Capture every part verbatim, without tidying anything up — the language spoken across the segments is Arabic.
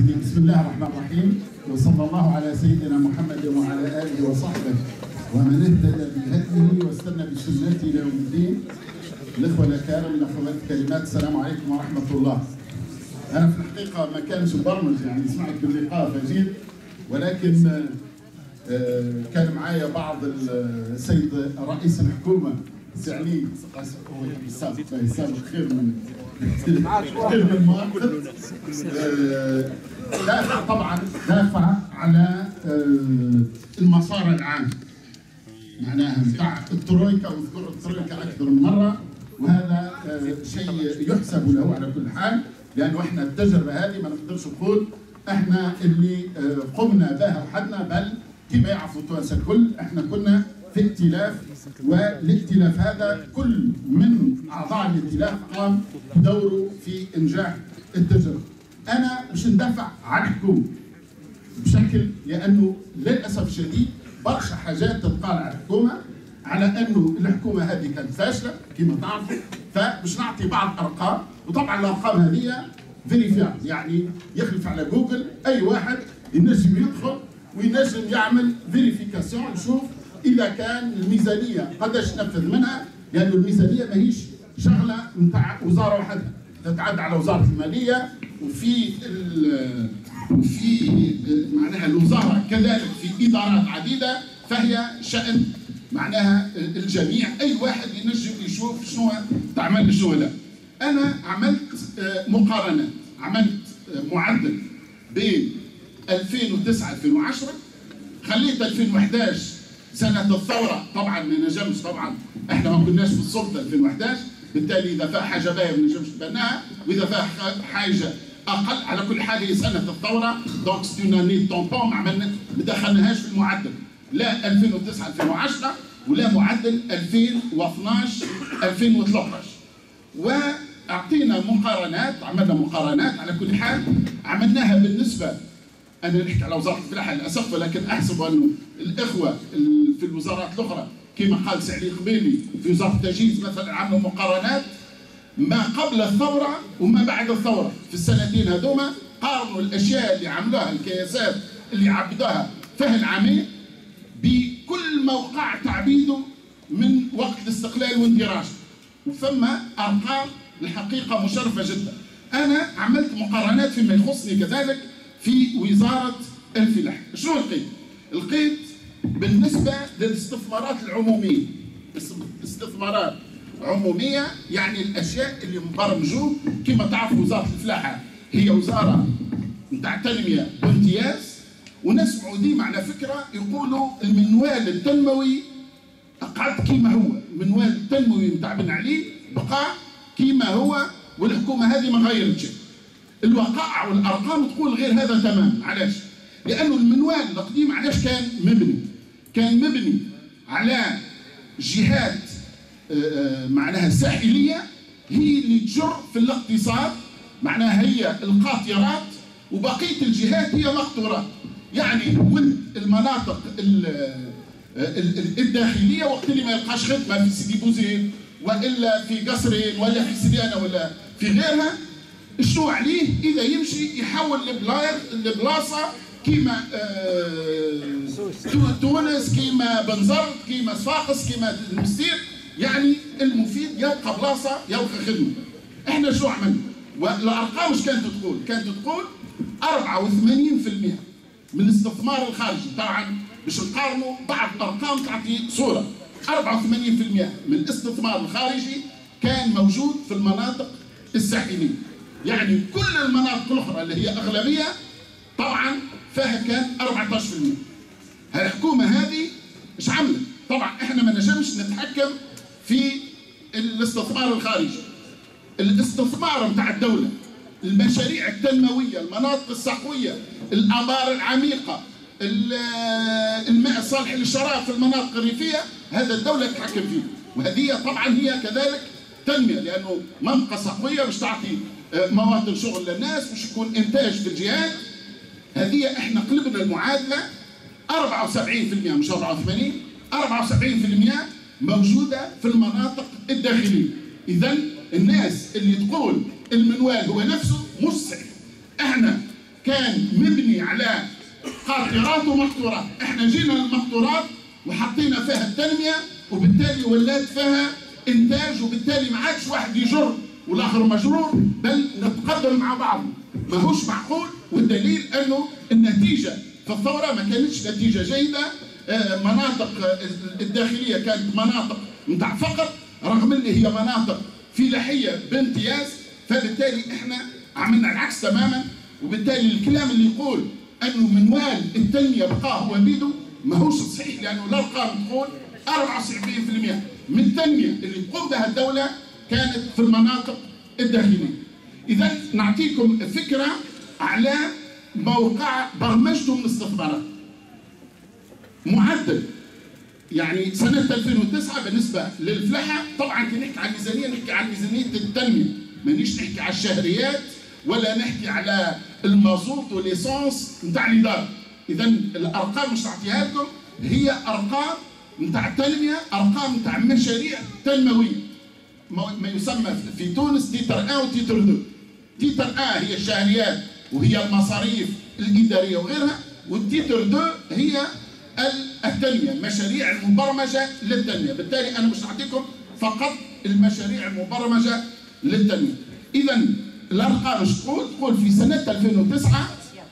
بسم الله الرحمن الرحيم، وصلى الله على سيدنا محمد وعلى آله وصحبه ومن اهتدى بهديه واستنى بسنته إلى يوم الدين. الإخوة الأكارم، الأخوات الكريمات، السلام عليكم ورحمة الله. أنا في الحقيقة ما كانش مبرمج، يعني سمعت باللقاء فجيت، ولكن كان معايا بعض السيد رئيس الحكومة سعلي هو السابق السابق خير من خير من مؤقت، دافع طبعا دافع على المسار العام، معناها بتاع الترويكا، وذكر الترويكا اكثر من مره، وهذا شيء يحسب له على كل حال، لانه احنا التجربه هذه ما نقدرش نقول احنا اللي قمنا بها وحدنا، بل كما يعرفوا التوانسه الكل احنا كنا في ائتلاف، والائتلاف هذا كل من اعضاء الائتلاف قام بدوره في انجاح التجربه. انا مش ندافع عن الحكومه بشكل، لانه للاسف الشديد برشا حاجات تتقال على الحكومه على انه الحكومه هذه كانت فاشله كما تعرفوا، فمش نعطي بعض ارقام، وطبعا الارقام هذه فيريفيابل، يعني يخلف على جوجل اي واحد ينجم يدخل وينجم يعمل فيريفيكاسيون يشوف اذا كان الميزانيه قداش نفذ منها، لانه الميزانيه ماهيش شغله نتاع وزاره وحدها، تتعدى على وزاره الماليه وفي وفي معناها الوزاره كذلك في ادارات عديده، فهي شان معناها الجميع، اي واحد ينجم يشوف شنو تعمل شنو لا. انا عملت مقارنات، عملت معدل بين ألفين وتسعة ألفين وعشرة، خليت ألفين وأحد عشر سنه الثوره، طبعا ما نجمش، طبعا احنا ما كناش في السلطه ألفين وأحد عشر، بالتالي اذا فيها حاجه باهيه ما نجمش نتبناها، واذا فيها حاجه اقل، على كل حال هي سنه الثوره، دونك سي اون اني طومبون، ما عملنا ما دخلناهاش في المعدل لا ألفين وتسعة ألفين وعشرة ولا معدل ألفين واثناش ألفين وثلاثطاش، واعطينا مقارنات، عملنا مقارنات على كل حال، عملناها بالنسبه، انا نحكي على وزاره الفلاحه للاسف، ولكن احسب انه الاخوه في الوزارات الاخرى كما قال سعلي قبيلي في وزاره التجهيز مثلا عملوا مقارنات ما قبل الثوره وما بعد الثوره في السنتين هذوما، قارنوا الاشياء اللي عملوها الكياسات اللي عبدوها فيه العامين بكل موقع تعبيده من وقت الاستقلال واندراجه، وفما ارقام الحقيقه مشرفه جدا. انا عملت مقارنات فيما يخصني كذلك في وزاره الفلاحه. شنو لقيت؟ لقيت بالنسبه للاستثمارات العموميه، استثمارات عموميه يعني الاشياء اللي مبرمجوه، كما تعرفوا وزاره الفلاحه هي وزاره نتاع تنميه بامتياز، ونسمعوا ديما على فكره يقولوا المنوال التنموي قعد كيما هو، المنوال التنموي نتاع بن علي بقى كيما هو، والحكومه هذه ما غيرت شيء. الوقائع والارقام تقول غير هذا تماما. علاش؟ لانه المنوال القديم علاش كان مبني؟ كان مبني على جهات معناها ساحليه هي اللي تجر في الاقتصاد، معناها هي القاطرات، وبقيه الجهات هي مقطورات. يعني ولد المناطق الداخليه وقت اللي ما يلقاش خدمه في سيدي بوزيد والا في قصرين ولا في سديانه ولا في غيرها، شنو عليه؟ اذا يمشي يحول البلاصه كيما آه تونس، كيما بنزرت، كيما صفاقس، كيما المستير، يعني المفيد يلقى بلاصه يلقى خدمه. احنا شو عملنا؟ والارقام ايش كانت تقول؟ كانت تقول أربعة وثمانين بالمئة من الاستثمار الخارجي، طبعا باش نقارنوا بعض الارقام تعطي صوره. أربعة وثمانين بالمئة من الاستثمار الخارجي كان موجود في المناطق الساحليه، يعني كل المناطق الاخرى اللي هي اغلبيه طبعا فيها كان أربعة عشر بالمئة. الحكومه هذه ايش عملت؟ طبعا احنا ما نجمش نتحكم في الاستثمار الخارجي. الاستثمار نتاع الدوله، المشاريع التنمويه، المناطق الصحويه، الابار العميقه، الماء الصالح للشراب في المناطق الريفيه، هذا الدوله تتحكم فيه، وهذه طبعا هي كذلك تنميه، لانه منطقه صحويه باش تعطي مواطن شغل للناس، باش يكون انتاج في الجهات. هذه احنا قلبنا المعادله أربعة وسبعين بالمئة مش أربعة وثمانين، أربعة وسبعين بالمئة موجوده في المناطق الداخليه. اذا الناس اللي تقول المنوال هو نفسه مش صحيح. احنا كان مبني على قاطرات ومقطورات، احنا جينا للمقطورات وحطينا فيها التنميه وبالتالي ولات فيها انتاج، وبالتالي ما عادش واحد يجر والاخر مجرور، بل نتقدم مع بعض. ماهوش معقول، والدليل انه النتيجه في الثوره ما كانتش نتيجه جيده. مناطق الداخليه كانت مناطق نتاع فقر، رغم اللي هي مناطق فلاحيه بامتياز، فبالتالي احنا عملنا العكس تماما. وبالتالي الكلام اللي يقول انه منوال التنميه بقى هو بيده ماهوش صحيح، لانه الارقام تقول أربعة وسبعين بالمئة من التنميه اللي تقوم بها الدوله كانت في المناطق الداخليه. اذا نعطيكم فكره على موقع برمجته من الاستثمارات. معدل يعني سنه ألفين وتسعة بالنسبه للفلاحه، طبعا كي نحكي عن الميزانيه نحكي عن ميزانيه التنميه، مانيش نحكي على الشهريات ولا نحكي على المازوت والليسانس نتاع الاداره. اذا الارقام مش نعطيها لكم، هي ارقام نتاع التنميه، ارقام نتاع مشاريع تنمويه ما يسمى في تونس تيتر واحد وتيتر اثنين. تيتر واحد هي الشهريات وهي المصاريف الاداريه وغيرها، والتيتر اثنين هي التنميه، المشاريع المبرمجه للتنميه. بالتالي انا مش نعطيكم فقط المشاريع المبرمجه للتنميه. اذا الارقام ايش تقول؟ تقول في سنه ألفين وتسعة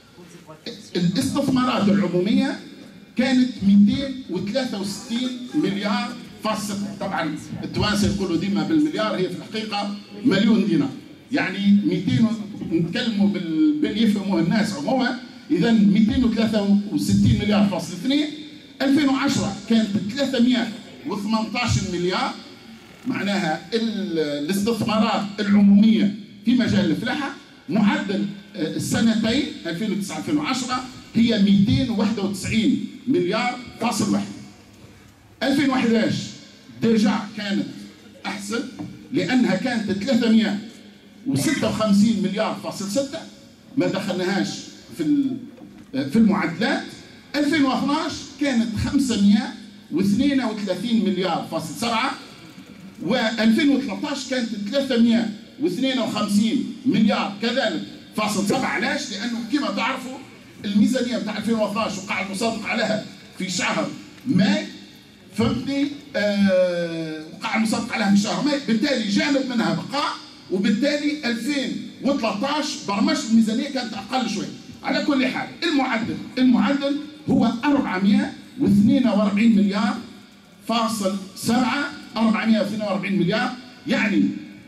الاستثمارات العموميه كانت مئتين وثلاثة وستين مليار فاصل. طبعا التوانسه يقولوا ديما بالمليار، هي في الحقيقه مليون دينار، يعني مئتين نتكلموا بال يفهموه الناس عموما. اذا مئتين وثلاثة وستين مليار فاصل اثنين. ألفين وعشرة كانت ثلاثمئة وثمانية عشر مليار، معناها الاستثمارات العموميه في مجال الفلاحه. معدل السنتين ألفين وتسعة ألفين وعشرة هي مئتين وواحد وتسعين مليار فاصل واحد. ألفين وأحد عشر ديجا كانت احسن لانها كانت ثلاثمئة وستة وخمسين مليار فاصل ستة، ما دخلناهاش في في المعدلات. ألفين واثناعش كانت خمسمئة واثنين وثلاثين مليار فاصل سبعة، و2013 كانت ثلاثمئة واثنين وخمسين مليار كذلك فاصل سبعة. علاش؟ لانه كما تعرفوا الميزانيه بتاع ألفين واثناعش وقع المصادقه عليها في شهر ماي، فهمتني؟ آه وقع المصادقه عليها في شهر ماي، بالتالي جانب منها بقاء، وبالتالي ألفين وثلاثطاش برمجه الميزانيه كانت اقل شوي. على كل حال المعدل المعدل هو أربعمئة واثنين وأربعين مليار فاصل سبعة، أربعمئة واثنين وأربعين مليار، يعني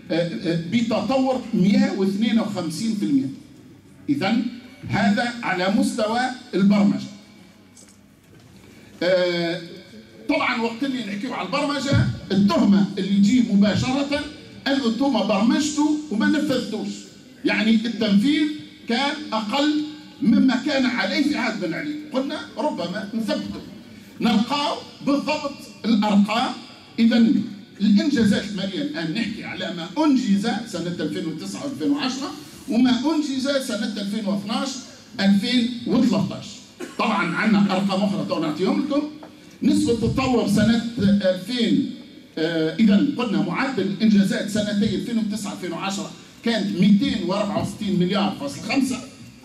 بتطور مئة واثنين وخمسين بالمئة. إذا هذا على مستوى البرمجة. طبعا وقت اللي نحكيو على البرمجة التهمة اللي تجي مباشرة أنه انتم برمجتوا وما نفذتوش، يعني التنفيذ كان أقل مما كان عليه في عهد بن علي. قلنا ربما نثبته نلقاو بالضبط الأرقام. إذا الإنجازات المالية الآن نحكي على ما أنجز سنة ألفين وتسعة وألفين وعشرة وما أنجز سنة ألفين واثناعش ألفين وثلاثطاش. طبعا عندنا أرقام أخرى تو نعطيهم لكم. نسبة التطور سنة ألفين آه إذا قلنا معدل الإنجازات سنتي ألفين وتسعة ألفين وعشرة كانت مئتين وأربعة وستين مليار فاصل خمسة.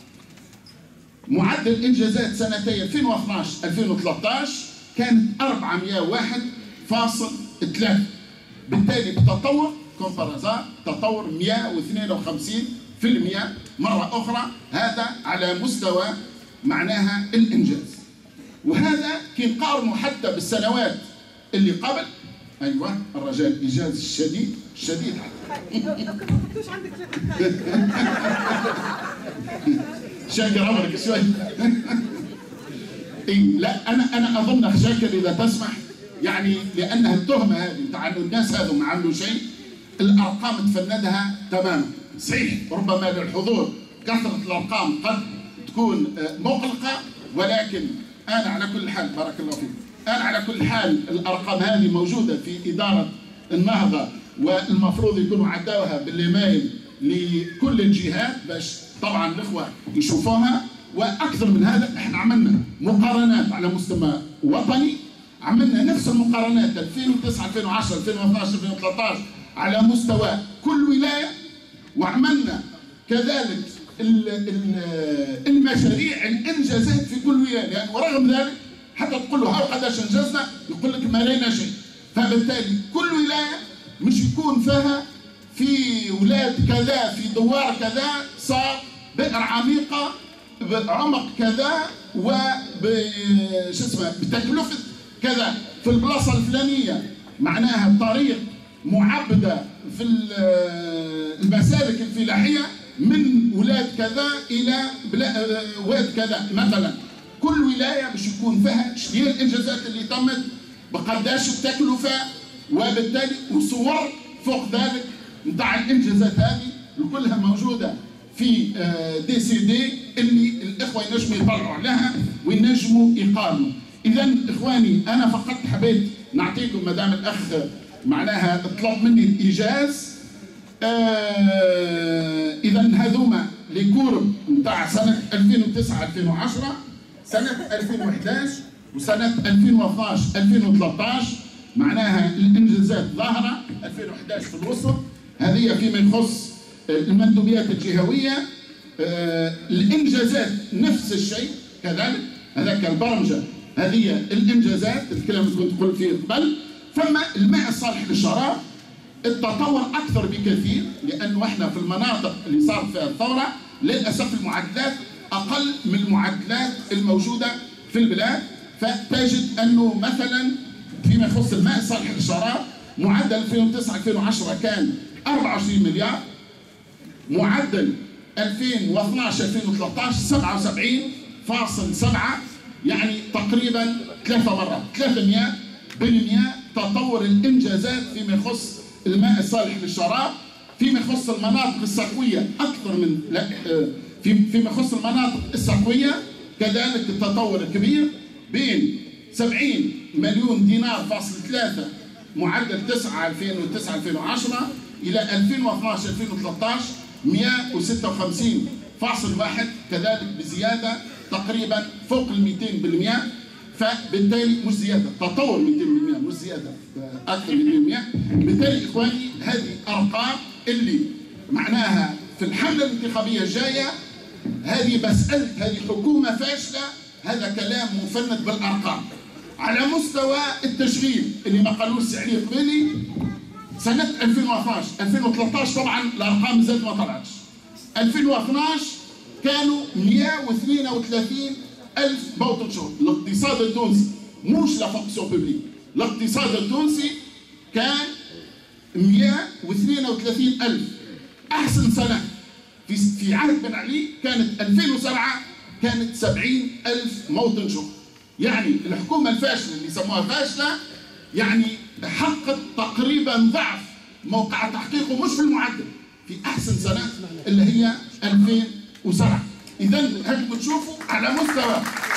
معدل الإنجازات سنتي ألفين واثناعش ألفين وثلاثطاش كانت أربعمئة وواحد فاصل ثلاثة. بالتالي بتطور كومبارازا تطور مئة واثنين وخمسين بالمئة مرة أخرى. هذا على مستوى معناها الإنجاز، وهذا كي نقارنوا حتى بالسنوات اللي قبل. أيوة الرجال إنجاز الشديد الشديد شاكر عمرك شوي. إيه لا أنا أنا أظن شاكر إذا تسمح، يعني لأنها التهمة هذه بتاع إنه الناس هذو ما عملوا شيء، الأرقام تفندها تماما. صحيح ربما للحضور كثرة الأرقام قد تكون مقلقة، ولكن أنا على كل حال بارك الله فيك، أنا على كل حال الأرقام هذه موجودة في إدارة النهضة، والمفروض يكونوا عداوها بالإيميل لكل الجهات باش طبعا الإخوة يشوفوها. وأكثر من هذا احنا عملنا مقارنات على مستوى وطني، عملنا نفس المقارنات ألفين وتسعة ألفين وعشرة ألفين واثناعش ألفين وثلاثطاش على مستوى كل ولاية، وعملنا كذلك المشاريع الانجازات في كل ولايه، لان ورغم ذلك حتى تقول له هاو قداش انجزنا يقول لك ما لنا شيء. فبالتالي كل ولايه مش يكون فيها في ولايه كذا في دوار كذا صار بئر عميقه بعمق كذا وب شو اسمه بتكلفه كذا في البلاصه الفلانيه، معناها طريق معبده في المسالك الفلاحيه من ولايه كذا الى واد كذا مثلا. كل ولايه باش يكون فيها شنو هي الانجازات اللي تمت بقداش التكلفه، وبالتالي وصور فوق ذلك نتاع الانجازات هذه كلها موجوده في دي سي دي اللي الاخوه ينجموا يطلعوا لها وينجموا يقارنوا. اذا اخواني انا فقط حبيت نعطيكم مدام الاخ معناها طلب مني الايجاز. آه اذا هذوما لي كورب نتاع سنه ألفين وتسعة ألفين وعشرة، سنه ألفين وأحد عشر وسنه ألفين واثناش ألفين وثلاثطاش، معناها الانجازات ظاهره. ألفين وأحد عشر في الوسط، هذه فيما يخص المندوبيات الجهويه. آه الانجازات نفس الشيء كذلك، هذاك البرمجه هذه الانجازات الكلام اللي كنت قلت فيه قبل. ثم الماء الصالح للشراب التطور اكثر بكثير، لانه احنا في المناطق اللي صارت فيها الثوره للاسف المعدلات اقل من المعدلات الموجوده في البلاد. فتجد انه مثلا فيما يخص الماء الصالح للشراب معدل ألفين وتسعة ألفين وعشرة كان أربعة وعشرين مليار، معدل ألفين واثناش ألفين وثلاثطاش سبعة وسبعين فاصل سبعة، يعني تقريبا ثلاثة مرات ثلاثمئة بالمئة تطور الانجازات فيما يخص الماء الصالح للشراب. فيما يخص المناطق السقويه اكثر من لا في فيما يخص المناطق السقويه كذلك التطور كبير، بين سبعين مليون دينار فاصل ثلاثة معدل تسعة ألفين وتسعة ألفين وعشرة الى ألفين واثناش ألفين وثلاثطاش مئة وستة وخمسين فاصل واحد، كذلك بزياده تقريبا فوق ال مئتين بالمئة. فبالتالي مش زياده، تطور مئتين بالمئة مش زياده اكثر من مئتين بالمئة. بالتالي اخواني هذه ارقام اللي معناها في الحمله الانتخابيه الجايه هذه مساله هذه حكومه فاشله، هذا كلام مفند بالارقام. على مستوى التشغيل اللي ما قالوش سعري قبيلي سنه ألفين واثناش ألفين وثلاثطاش طبعا الارقام مازالت ما طلعتش. ألفين واثناش كانوا مئة واثنين وثلاثين ألف موطن شغل. الاقتصاد التونسي مش لا فونكسيون بوبليك، الاقتصاد التونسي كان مئة واثنين وثلاثين ألف. احسن سنه في في عهد بن علي كانت ألفين وسبعة كانت سبعين ألف موطن شغل. يعني الحكومه الفاشله اللي يسموها فاشله يعني حققت تقريبا ضعف موقع تحقيقه مش في المعدل في احسن سنه اللي هي ألفين وسبعة. اذا هاك بتشوفوا على مستوى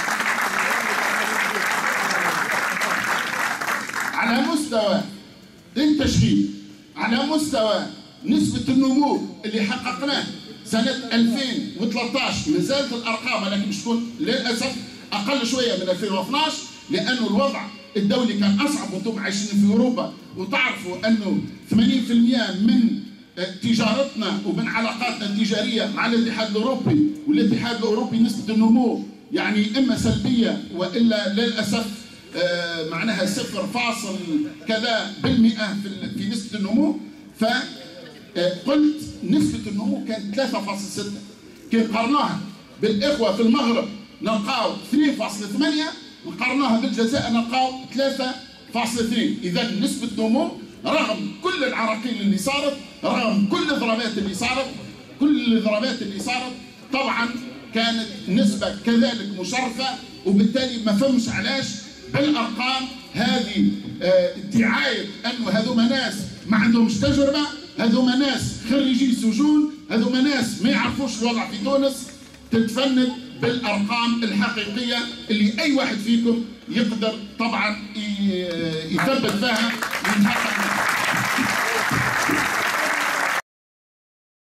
على مستوى التشغيل، على مستوى نسبة النمو اللي حققناه سنة ألفين وثلاثطاش مازالت الأرقام ولكن مش تكون للأسف أقل شوية من ألفين واثناش، لأنه الوضع الدولي كان أصعب وأنتم عايشين في أوروبا وتعرفوا أنه ثمانين بالمئة من تجارتنا ومن علاقاتنا التجارية مع الاتحاد الأوروبي، والاتحاد الأوروبي نسبة النمو يعني إما سلبية وإلا للأسف آه معناها صفر فاصل كذا بالمئة في, في نسبة النمو. فقلت نسبة النمو كانت ثلاثة فاصل ستة، كي قارناها بالإخوة في المغرب نلقاو اثنين فاصل ثمانية، وقارناها بالجزائر نلقاو ثلاثة فاصل اثنين. إذا نسبة نمو رغم كل العراقيل اللي صارت، رغم كل الضربات اللي صارت، كل الضربات اللي صارت طبعا كانت نسبة كذلك مشرفة، وبالتالي ما فهمش علاش بالارقام هذه ادعايه انه هذوما ناس ما عندهمش تجربه، هذوما ناس خريجي سجون، هذوما ناس ما يعرفوش الوضع في تونس، تتفند بالارقام الحقيقيه اللي اي واحد فيكم يقدر طبعا يثبت فيها ويتحقق.